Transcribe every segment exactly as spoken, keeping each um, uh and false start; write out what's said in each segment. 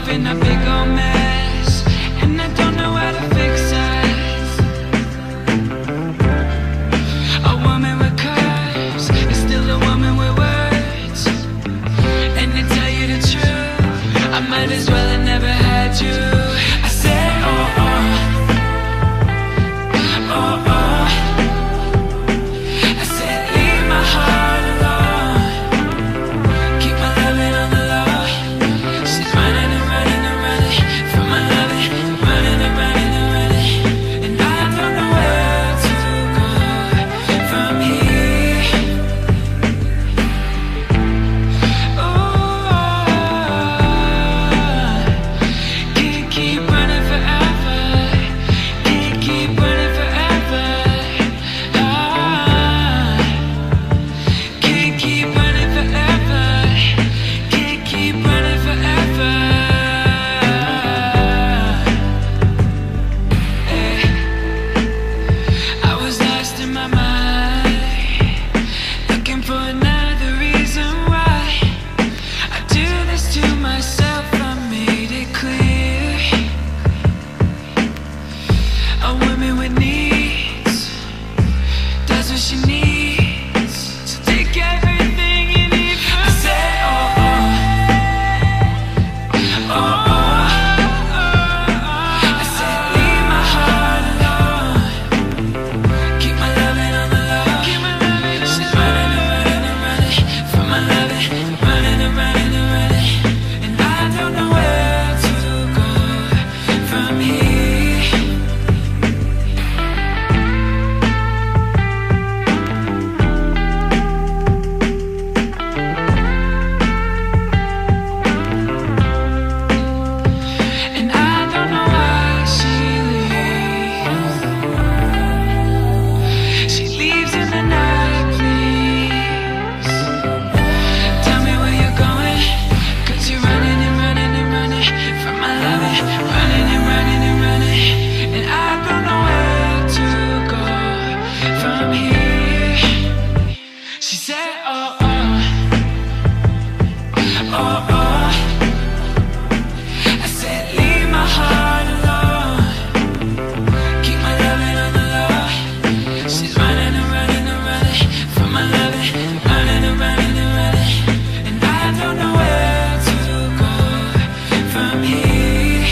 up in a big old mess, and I don't know how to fix it. A woman with curves is still a woman with words. And to tell you the truth, I might as well have never had you. I said, oh, oh, oh, oh. I said, leave my heart alone. Keep my loving on the low. She's running and running and running from my loving, running and running and running. And I don't know where to go from here. Oh, can't keep running forever. Can't keep running forever. Ah, can't keep running forever. Can't keep running forever. Hey, I was lost in my mind, looking for another reason why I do this to myself. I made it clear, a woman with needs does what she needs. So take everything you need from me. I said, oh, oh, oh, oh, oh. I said, leave my heart alone. Keep my loving on the low. She's running and running and running from my loving, running and running and running. And I don't know where to go from here. And I don't know why she leaves. She leaves in the night, please. Tell me where you're going, 'cause you're running and running and running from my loving, running and running and running. And I don't know where to go from here. She said, oh, oh, oh, oh. I said, leave my heart alone. Keep my loving on the low. She's running and running and running from my loving, running and running and running. And I don't know where to go from here.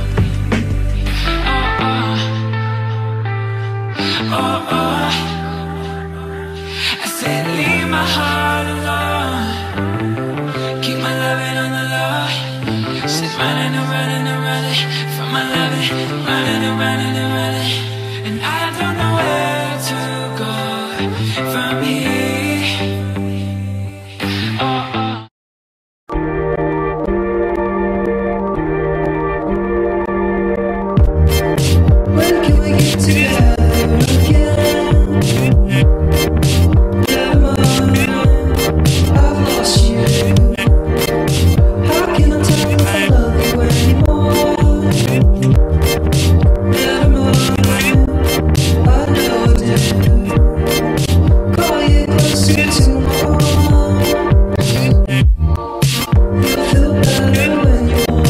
Oh, oh, oh, oh. I said, leave my heart alone. Keep my loving on the low. She's running and running and running from my loving, running and running and running. And I don't know where to go from here. Oh, oh. When can we get together again? Never mind, I've lost you. How can I tell if I love you anymore? Never mind, I know I do. Call you closer to my heart. You'll feel better when you're warm.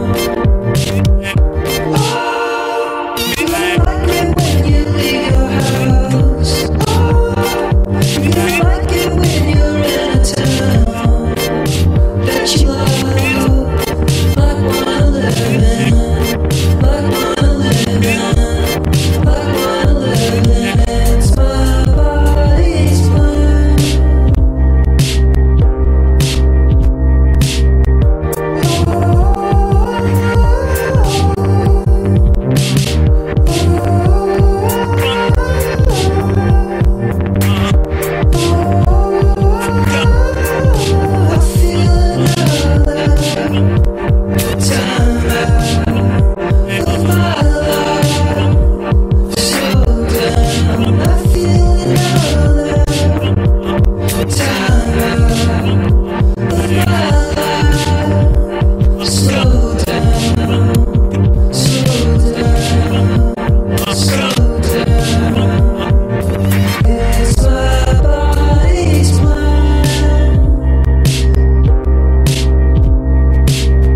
Oh, you like it when you leave your house. Oh, you like it when you're in a town that you love, like one eleven, like one eleven, like one eleven. It's my body's mine. I feel another time of my life. Slow down. I feel another time of my life. Slow down, slow down, slow down. It's my body's mine.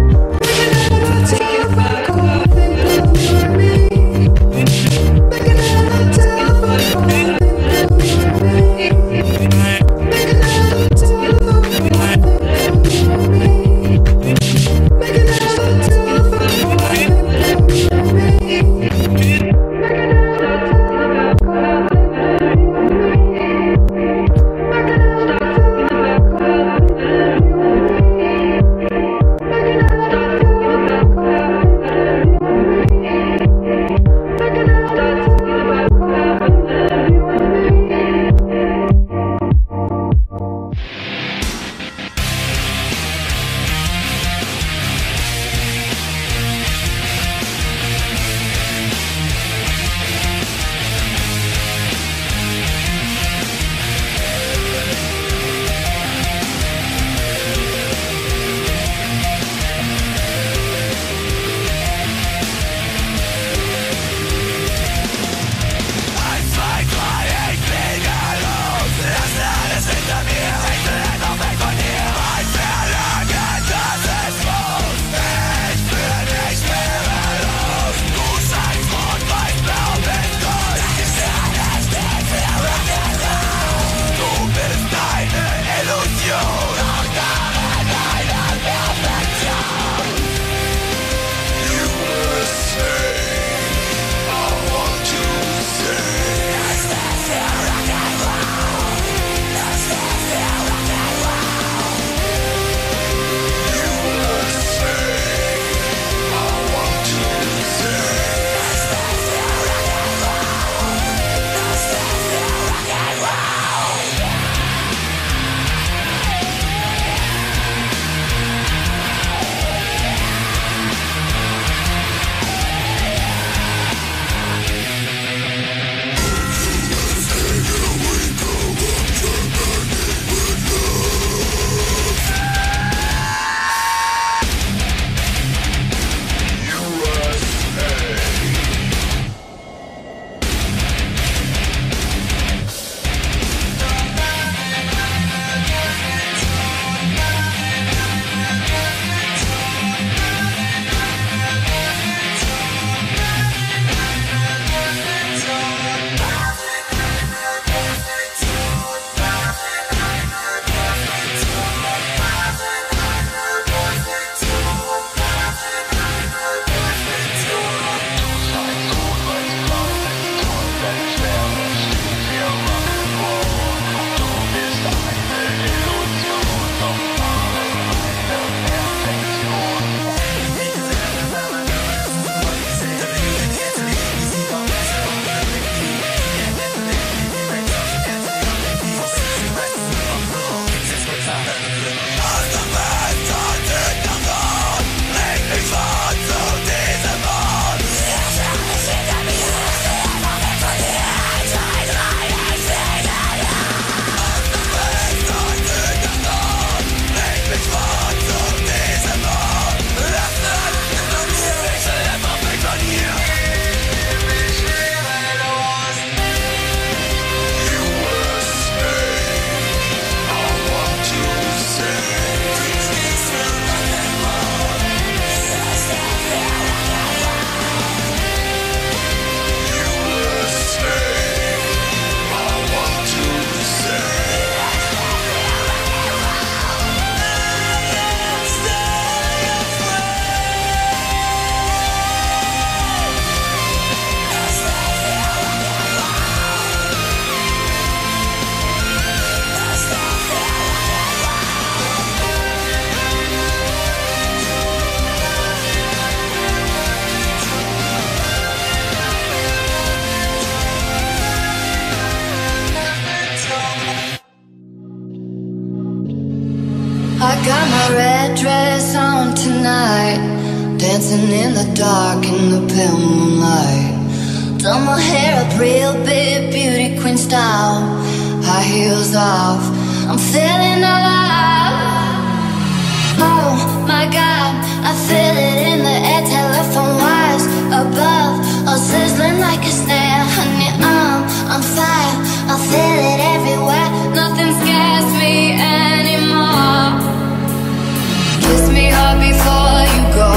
dancing in the dark in the pale moonlight. Done my hair up real big, beauty queen style. High heels off, I'm feeling alive. Oh my God, I feel it in the air. Telephone wires above, all sizzling like a snare. Honey, I'm on fire, I feel it everywhere. Nothing scares me anymore. Kiss me hard before you go.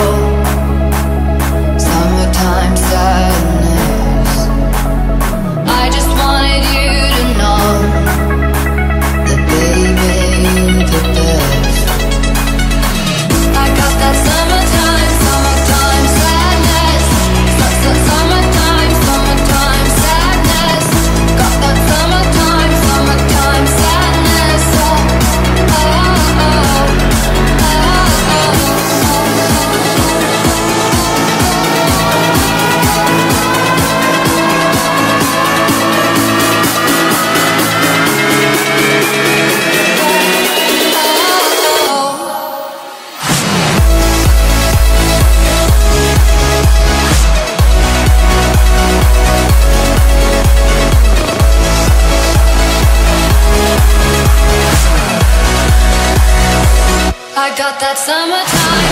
Summertime sadness. I just wanted you to know that baby, you're the best. I got that summertime, summertime sadness. Summertime, summertime sadness. Got that summertime, summertime sadness. Oh, oh, oh. I got that summertime.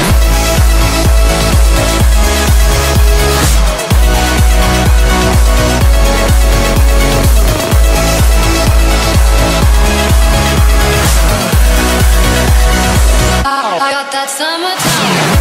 I got that summertime.